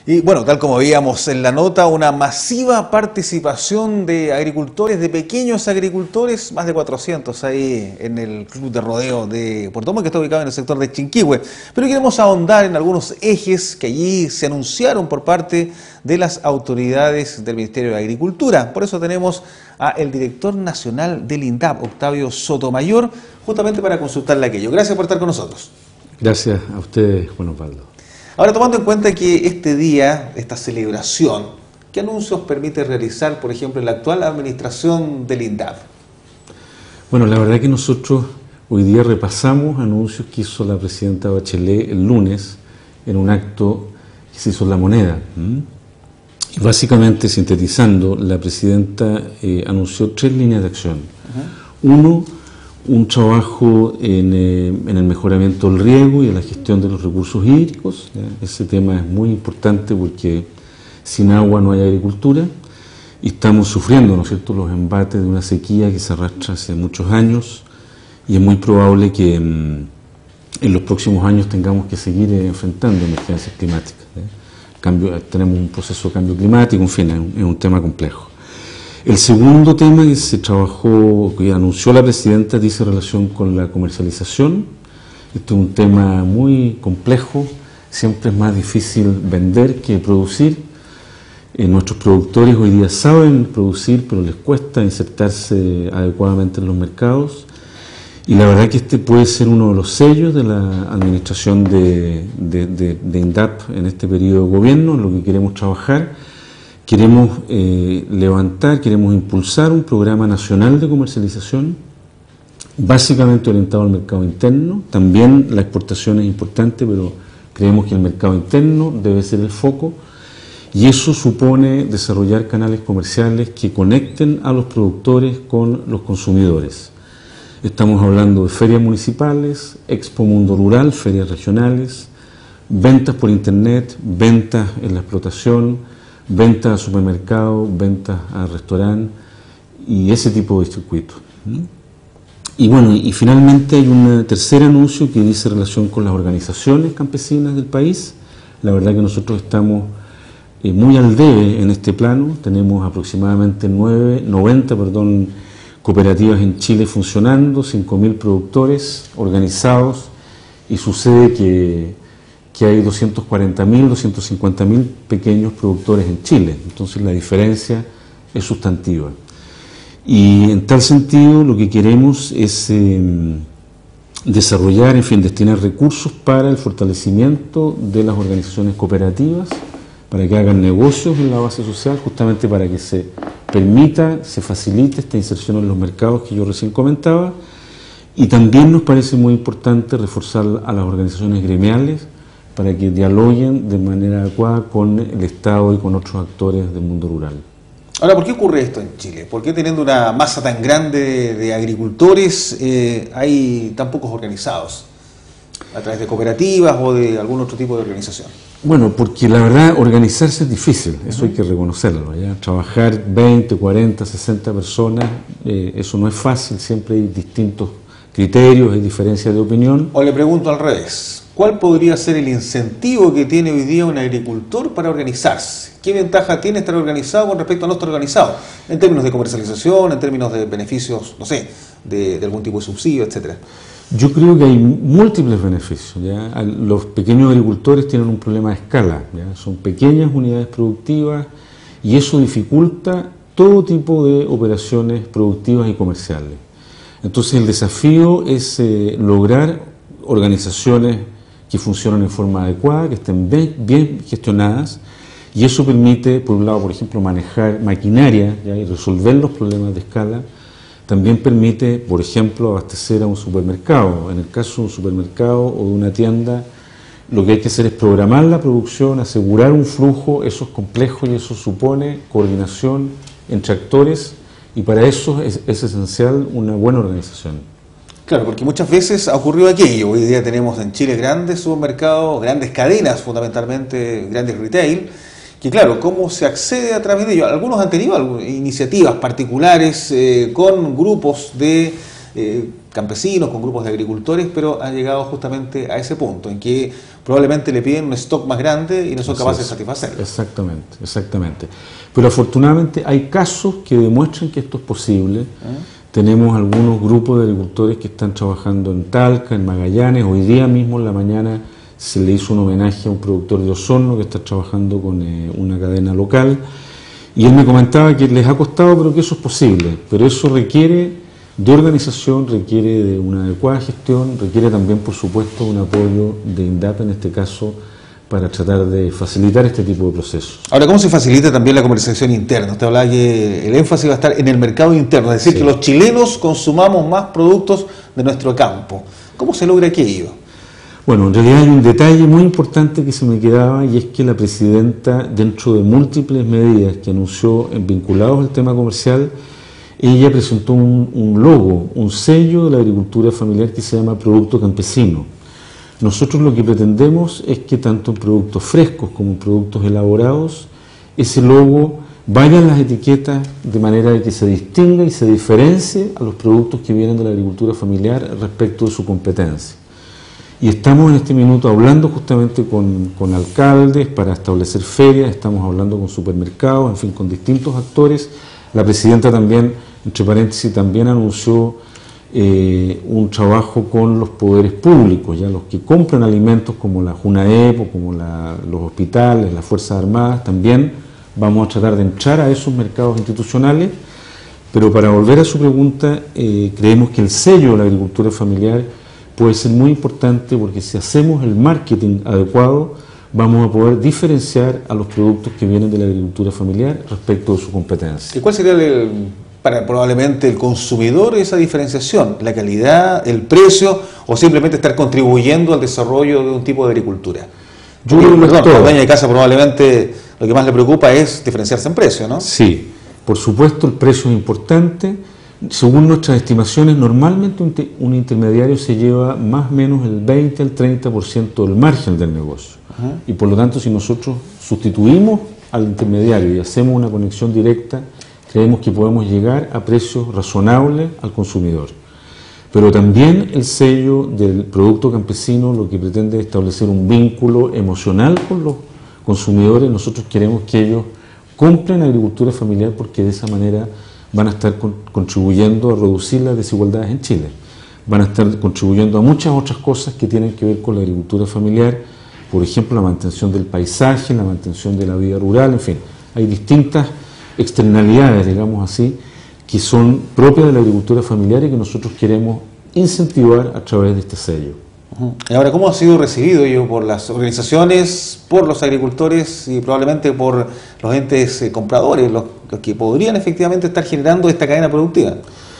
Y bueno, tal como veíamos en la nota, una masiva participación de agricultores, de pequeños agricultores, más de 400 ahí en el Club de Rodeo de Puerto Montt, que está ubicado en el sector de Chinquihue. Pero queremos ahondar en algunos ejes que allí se anunciaron por parte de las autoridades del Ministerio de Agricultura. Por eso tenemos al director nacional del INDAP, Octavio Sotomayor, justamente para consultarle aquello. Gracias por estar con nosotros. Gracias a ustedes, Juan Osvaldo. Ahora, tomando en cuenta que este día, esta celebración, ¿qué anuncios permite realizar, por ejemplo, en la actual administración del INDAP? Bueno, la verdad que nosotros hoy día repasamos anuncios que hizo la presidenta Bachelet el lunes en un acto que se hizo en La Moneda. Y básicamente, sintetizando, la presidenta anunció 3 líneas de acción. Uno, un trabajo en el mejoramiento del riego y en la gestión de los recursos hídricos. Ese tema es muy importante porque sin agua no hay agricultura y estamos sufriendo, ¿no es cierto?, los embates de una sequía que se arrastra hace muchos años y es muy probable que en los próximos años tengamos que seguir enfrentando emergencias climáticas. Tenemos un proceso de cambio climático, en fin, es un tema complejo. El segundo tema que se trabajó, que anunció la presidenta, dice relación con la comercialización. Este es un tema muy complejo, siempre es más difícil vender que producir. Nuestros productores hoy día saben producir, pero les cuesta insertarse adecuadamente en los mercados. Y la verdad que este puede ser uno de los sellos de la administración de INDAP en este periodo de gobierno, en lo que queremos trabajar. Queremos levantar, queremos impulsar un programa nacional de comercialización, básicamente orientado al mercado interno. También la exportación es importante, pero creemos que el mercado interno debe ser el foco. Y eso supone desarrollar canales comerciales que conecten a los productores con los consumidores. Estamos hablando de ferias municipales, Expo Mundo Rural, ferias regionales, ventas por internet, ventas en la explotación, ventas a supermercados, ventas a restaurantes y ese tipo de circuitos. Y bueno, y finalmente hay un tercer anuncio que dice relación con las organizaciones campesinas del país. La verdad que nosotros estamos muy al debe en este plano. Tenemos aproximadamente 90 cooperativas en Chile funcionando, 5.000 productores organizados y sucede que hay 240.000, 250.000 pequeños productores en Chile. Entonces la diferencia es sustantiva. Y en tal sentido lo que queremos es desarrollar, en fin, destinar recursos para el fortalecimiento de las organizaciones cooperativas, para que hagan negocios en la base social, justamente para que se permita, se facilite esta inserción en los mercados que yo recién comentaba. Y también nos parece muy importante reforzar a las organizaciones gremiales para que dialoguen de manera adecuada con el Estado y con otros actores del mundo rural. Ahora, ¿por qué ocurre esto en Chile? ¿Por qué teniendo una masa tan grande de agricultores hay tan pocos organizados? ¿A través de cooperativas o de algún otro tipo de organización? Bueno, porque la verdad organizarse es difícil, eso hay que reconocerlo, ¿ya? Trabajar 20, 40, 60 personas, eso no es fácil, siempre hay distintos criterios, hay diferencias de opinión. O le pregunto al revés, ¿cuál podría ser el incentivo que tiene hoy día un agricultor para organizarse? ¿Qué ventaja tiene estar organizado con respecto a no estar organizado? En términos de comercialización, en términos de beneficios, no sé, de algún tipo de subsidio, etcétera. Yo creo que hay múltiples beneficios, ¿ya? Los pequeños agricultores tienen un problema de escala, ¿ya? Son pequeñas unidades productivas y eso dificulta todo tipo de operaciones productivas y comerciales. Entonces el desafío es lograr organizaciones que funcionen en forma adecuada, que estén bien gestionadas, y eso permite, por un lado, por ejemplo, manejar maquinaria, ¿ya? Y resolver los problemas de escala. También permite, por ejemplo, abastecer a un supermercado. En el caso de un supermercado o de una tienda, lo que hay que hacer es programar la producción, asegurar un flujo, eso es complejo y eso supone coordinación entre actores, y para eso es esencial una buena organización. Claro, porque muchas veces ha ocurrido aquello. Hoy día tenemos en Chile grandes supermercados, grandes cadenas, fundamentalmente grandes retail, que claro, ¿cómo se accede a través de ellos? Algunos han tenido iniciativas particulares con grupos de campesinos, con grupos de agricultores, pero han llegado justamente a ese punto en que probablemente le piden un stock más grande y no son capaces de satisfacerlo. Exactamente, exactamente. Pero afortunadamente hay casos que demuestran que esto es posible. Tenemos algunos grupos de agricultores que están trabajando en Talca, en Magallanes. Hoy día mismo en la mañana se le hizo un homenaje a un productor de Osorno que está trabajando con una cadena local. Y él me comentaba que les ha costado, pero que eso es posible. Pero eso requiere de organización, requiere de una adecuada gestión, requiere también, por supuesto, un apoyo de INDAP en este caso para tratar de facilitar este tipo de procesos. Ahora, ¿cómo se facilita también la comercialización interna? Usted hablaba que el énfasis va a estar en el mercado interno, es decir, que los chilenos consumamos más productos de nuestro campo. ¿Cómo se logra aquello? Bueno, en realidad hay un detalle muy importante que se me quedaba, y es que la presidenta, dentro de múltiples medidas que anunció vinculados al tema comercial, ella presentó un logo, un sello de la agricultura familiar que se llama Producto Campesino. Nosotros lo que pretendemos es que tanto en productos frescos como en productos elaborados, ese logo vaya en las etiquetas de manera de que se distinga y se diferencie a los productos que vienen de la agricultura familiar respecto de su competencia. Y estamos en este minuto hablando justamente con alcaldes para establecer ferias, estamos hablando con supermercados, en fin, con distintos actores. La presidenta también, entre paréntesis, también anunció un trabajo con los poderes públicos, ya los que compran alimentos como la JUNAEP o como los hospitales, las Fuerzas Armadas, también vamos a tratar de entrar a esos mercados institucionales. Pero para volver a su pregunta, creemos que el sello de la agricultura familiar puede ser muy importante, porque si hacemos el marketing adecuado, vamos a poder diferenciar a los productos que vienen de la agricultura familiar respecto de su competencia. ¿Y cuál sería para probablemente el consumidor esa diferenciación? ¿La calidad, el precio o simplemente estar contribuyendo al desarrollo de un tipo de agricultura? Yo creo que la dueña de casa probablemente lo que más le preocupa es diferenciarse en precio, ¿no? Sí, por supuesto el precio es importante. Según nuestras estimaciones, normalmente un intermediario se lleva más o menos el 20 al 30% del margen del negocio. Y por lo tanto, si nosotros sustituimos al intermediario y hacemos una conexión directa, creemos que podemos llegar a precios razonables al consumidor. Pero también el sello del producto campesino lo que pretende es establecer un vínculo emocional con los consumidores. Nosotros queremos que ellos compren agricultura familiar, porque de esa manera van a estar contribuyendo a reducir las desigualdades en Chile. Van a estar contribuyendo a muchas otras cosas que tienen que ver con la agricultura familiar, por ejemplo, la mantención del paisaje, la mantención de la vida rural, en fin. Hay distintas externalidades, digamos así, que son propias de la agricultura familiar y que nosotros queremos incentivar a través de este sello. Y ahora, ¿cómo ha sido recibido ello por las organizaciones, por los agricultores y probablemente por los entes compradores, los que podrían efectivamente estar generando esta cadena productiva?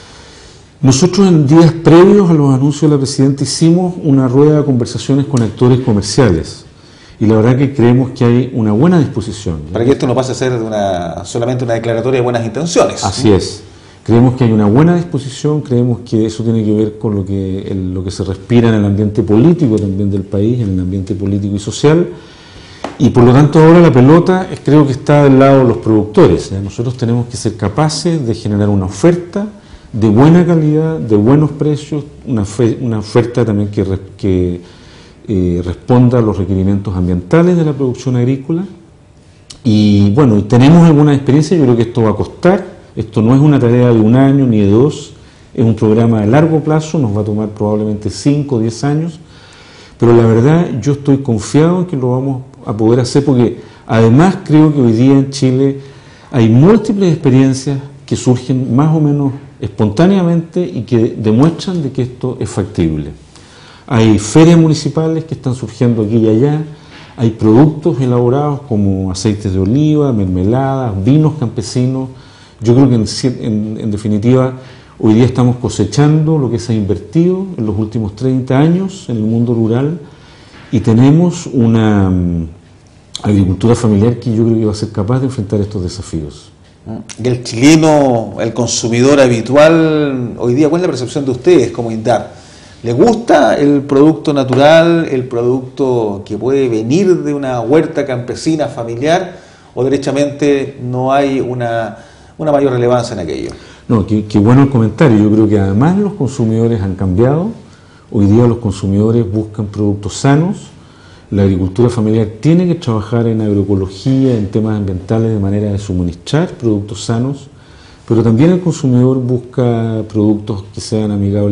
Nosotros en días previos a los anuncios de la presidenta hicimos una rueda de conversaciones con actores comerciales y la verdad que creemos que hay una buena disposición. Para que esto no pase a ser solamente una declaratoria de buenas intenciones. Así es. Creemos que hay una buena disposición, creemos que eso tiene que ver con lo que se respira en el ambiente político también del país, en el ambiente político y social, y por lo tanto ahora la pelota creo que está del lado de los productores. Nosotros tenemos que ser capaces de generar una oferta de buena calidad, de buenos precios, una oferta también que responda a los requerimientos ambientales de la producción agrícola. Y bueno, y tenemos alguna experiencia, yo creo que esto va a costar. Esto no es una tarea de un año ni de dos, es un programa de largo plazo, nos va a tomar probablemente 5 o 10 años, pero la verdad yo estoy confiado en que lo vamos a poder hacer, porque además creo que hoy día en Chile hay múltiples experiencias que surgen más o menos espontáneamente y que demuestran de que esto es factible. Hay ferias municipales que están surgiendo aquí y allá, hay productos elaborados como aceites de oliva, mermeladas, vinos campesinos. Yo creo que en definitiva hoy día estamos cosechando lo que se ha invertido en los últimos 30 años en el mundo rural y tenemos una agricultura familiar que yo creo que va a ser capaz de enfrentar estos desafíos. Y el chileno, el consumidor habitual, hoy día, ¿cuál es la percepción de ustedes como INDAP? ¿Le gusta el producto natural, el producto que puede venir de una huerta campesina familiar, o derechamente no hay una mayor relevancia en aquello? No, qué bueno el comentario. Yo creo que además los consumidores han cambiado. Hoy día los consumidores buscan productos sanos. La agricultura familiar tiene que trabajar en agroecología, en temas ambientales, de manera de suministrar productos sanos, pero también el consumidor busca productos que sean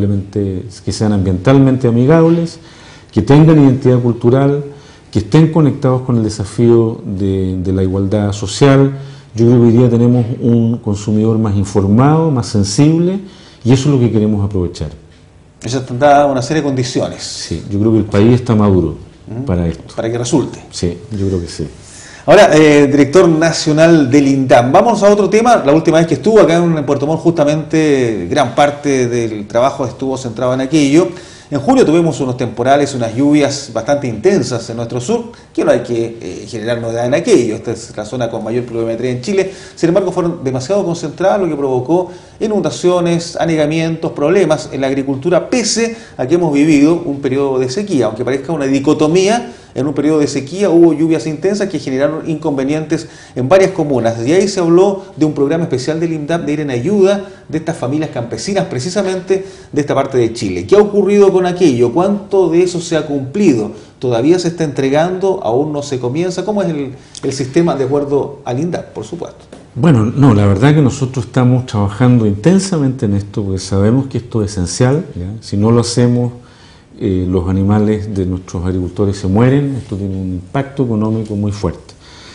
ambientalmente amigables, que tengan identidad cultural, que estén conectados con el desafío de la igualdad social. Yo creo que hoy día tenemos un consumidor más informado, más sensible, y eso es lo que queremos aprovechar. Eso está una serie de condiciones. Sí, yo creo que el país está maduro para esto. Para que resulte. Sí, yo creo que sí. Ahora, director nacional del INDAP, vamos a otro tema. La última vez que estuvo acá en Puerto Montt, justamente gran parte del trabajo estuvo centrado en aquello. En julio tuvimos unos temporales, unas lluvias bastante intensas en nuestro sur, que no hay que generar novedad en aquello. Esta es la zona con mayor pluviometría en Chile. Sin embargo, fueron demasiado concentradas, lo que provocó inundaciones, anegamientos, problemas en la agricultura, pese a que hemos vivido un periodo de sequía. Aunque parezca una dicotomía, en un periodo de sequía hubo lluvias intensas que generaron inconvenientes en varias comunas. Y ahí se habló de un programa especial del INDAP de ir en ayuda de estas familias campesinas, precisamente de esta parte de Chile. ¿Qué ha ocurrido con aquello? ¿Cuánto de eso se ha cumplido? ¿Todavía se está entregando? ¿Aún no se comienza? ¿Cómo es el sistema de acuerdo al INDAP, por supuesto? Bueno, no, la verdad que nosotros estamos trabajando intensamente en esto, porque sabemos que esto es esencial, ¿ya? Si no lo hacemos, los animales de nuestros agricultores se mueren. Esto tiene un impacto económico muy fuerte.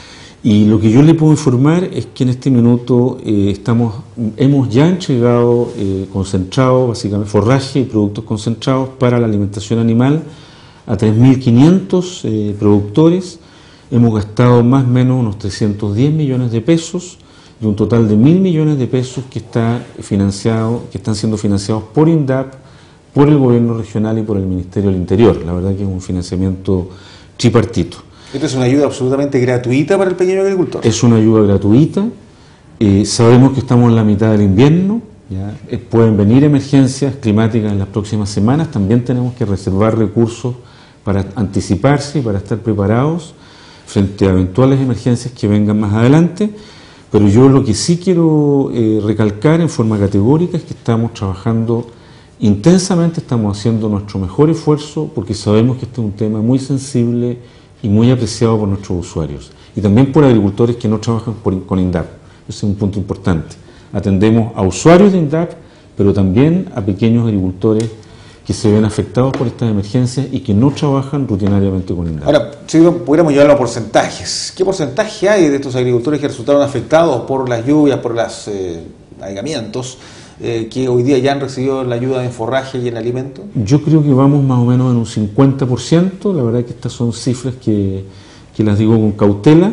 Y lo que yo le puedo informar es que en este minuto hemos ya entregado concentrado, básicamente forraje y productos concentrados para la alimentación animal a 3.500 productores. Hemos gastado más o menos unos 310 millones de pesos y un total de 1.000 millones de pesos que están siendo financiados por INDAP, por el gobierno regional y por el Ministerio del Interior. La verdad que es un financiamiento tripartito. ¿Esto es una ayuda absolutamente gratuita para el pequeño agricultor? Es una ayuda gratuita. Sabemos que estamos en la mitad del invierno, ¿ya? Pueden venir emergencias climáticas en las próximas semanas. También tenemos que reservar recursos para anticiparse y para estar preparados frente a eventuales emergencias que vengan más adelante. Pero yo lo que sí quiero recalcar en forma categórica es que estamos trabajando intensamente, estamos haciendo nuestro mejor esfuerzo, porque sabemos que este es un tema muy sensible y muy apreciado por nuestros usuarios y también por agricultores que no trabajan con INDAP. Ese es un punto importante. Atendemos a usuarios de INDAP, pero también a pequeños agricultores que se ven afectados por estas emergencias y que no trabajan rutinariamente con INDAP. Ahora, si pudiéramos llevarlo a porcentajes, ¿qué porcentaje hay de estos agricultores que resultaron afectados por las lluvias, por los anegamientos, que hoy día ya han recibido la ayuda en forraje y en alimento? Yo creo que vamos más o menos en un 50%. La verdad es que estas son cifras que las digo con cautela,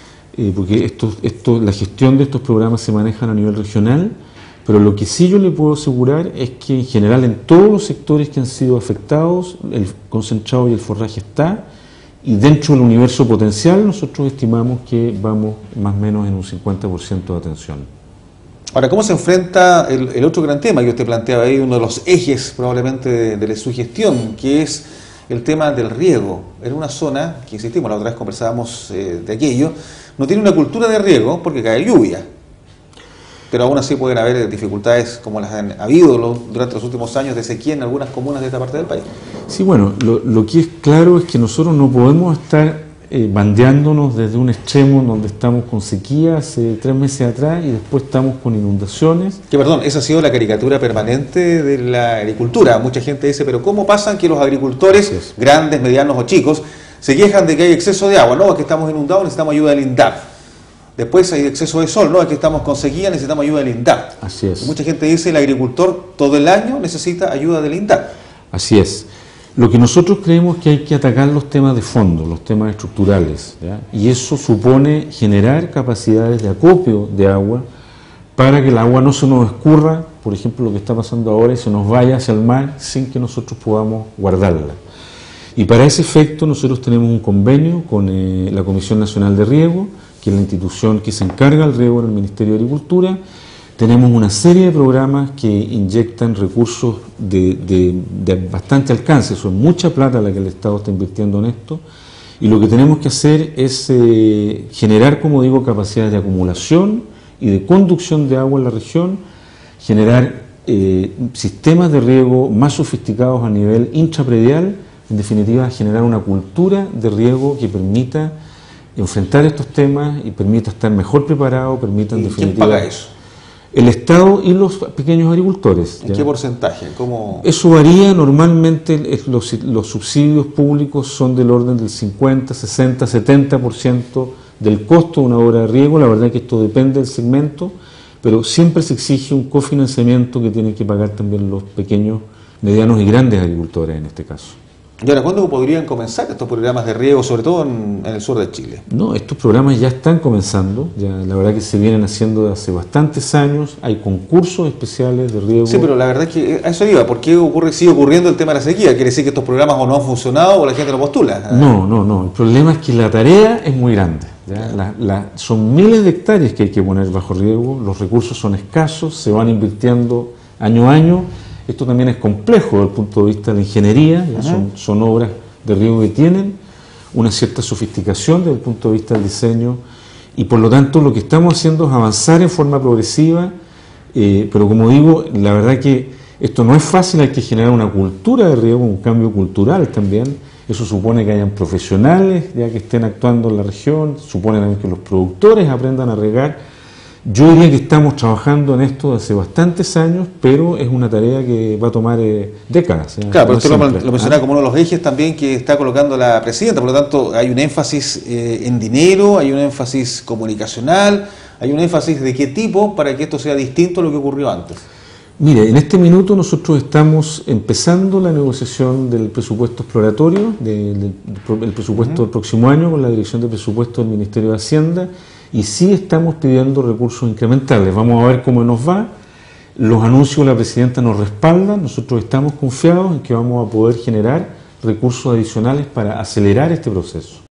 porque la gestión de estos programas se manejan a nivel regional, pero lo que sí yo le puedo asegurar es que en general en todos los sectores que han sido afectados, el concentrado y el forraje está, y dentro del universo potencial nosotros estimamos que vamos más o menos en un 50% de atención. Ahora, ¿cómo se enfrenta el otro gran tema que usted planteaba ahí, uno de los ejes probablemente de su gestión, que es el tema del riego? En una zona, que insistimos, la otra vez conversábamos de aquello, no tiene una cultura de riego porque cae lluvia. Pero aún así pueden haber dificultades como las han habido durante los últimos años de sequía en algunas comunas de esta parte del país. Sí, bueno, lo que es claro es que nosotros no podemos estar bandeándonos desde un extremo donde estamos con sequía hace 3 meses atrás y después estamos con inundaciones. Que perdón, esa ha sido la caricatura permanente de la agricultura. Mucha gente dice, pero ¿cómo pasan que los agricultores, grandes, medianos o chicos, se quejan de que hay exceso de agua? No, es que estamos inundados, necesitamos ayuda del INDAP. Después hay exceso de sol, no, es que estamos con sequía, necesitamos ayuda del INDAP. Así es. Y mucha gente dice, el agricultor todo el año necesita ayuda del INDAP. Así es. Lo que nosotros creemos que hay que atacar los temas de fondo, los temas estructurales, ¿ya? Y eso supone generar capacidades de acopio de agua para que el agua no se nos escurra, por ejemplo, lo que está pasando ahora, y se nos vaya hacia el mar sin que nosotros podamos guardarla. Y para ese efecto nosotros tenemos un convenio con la Comisión Nacional de Riego, que es la institución que se encarga del riego en el Ministerio de Agricultura. Tenemos una serie de programas que inyectan recursos de bastante alcance, eso es mucha plata la que el Estado está invirtiendo en esto, y lo que tenemos que hacer es generar, como digo, capacidades de acumulación y de conducción de agua en la región, generar sistemas de riego más sofisticados a nivel intrapredial, en definitiva generar una cultura de riego que permita enfrentar estos temas y permita estar mejor preparado, permita en definitiva... ¿Quién paga eso? El Estado y los pequeños agricultores. ¿En qué porcentaje? ¿Cómo? Eso varía, normalmente los subsidios públicos son del orden del 50, 60, 70% del costo de una obra de riego. La verdad es que esto depende del segmento, pero siempre se exige un cofinanciamiento que tienen que pagar también los pequeños, medianos y grandes agricultores en este caso. ¿Y ahora cuándo podrían comenzar estos programas de riego, sobre todo en el sur de Chile? No, estos programas ya están comenzando, ya la verdad que se vienen haciendo desde hace bastantes años, hay concursos especiales de riego. Sí, pero la verdad es que a eso iba, ¿por qué sigue ocurriendo el tema de la sequía? ¿Quiere decir que estos programas o no han funcionado o la gente no postula? No, el problema es que la tarea es muy grande. Son miles de hectáreas que hay que poner bajo riego, los recursos son escasos, se van invirtiendo año a año. Esto también es complejo desde el punto de vista de la ingeniería, son obras de riego que tienen una cierta sofisticación desde el punto de vista del diseño y por lo tanto lo que estamos haciendo es avanzar en forma progresiva, pero como digo, la verdad que esto no es fácil, hay que generar una cultura de riego, un cambio cultural también, eso supone que hayan profesionales ya que estén actuando en la región, supone también que los productores aprendan a regar. Yo diría que estamos trabajando en esto hace bastantes años, pero es una tarea que va a tomar décadas. Claro, pero usted lo mencionaba como uno de los ejes también que está colocando la presidenta, por lo tanto hay un énfasis en dinero, hay un énfasis comunicacional, hay un énfasis de qué tipo para que esto sea distinto a lo que ocurrió antes. Mire, en este minuto nosotros estamos empezando la negociación del presupuesto exploratorio, del presupuesto del próximo año con la Dirección de Presupuesto del Ministerio de Hacienda, y sí estamos pidiendo recursos incrementales. Vamos a ver cómo nos va. Los anuncios de la presidenta nos respaldan. Nosotros estamos confiados en que vamos a poder generar recursos adicionales para acelerar este proceso.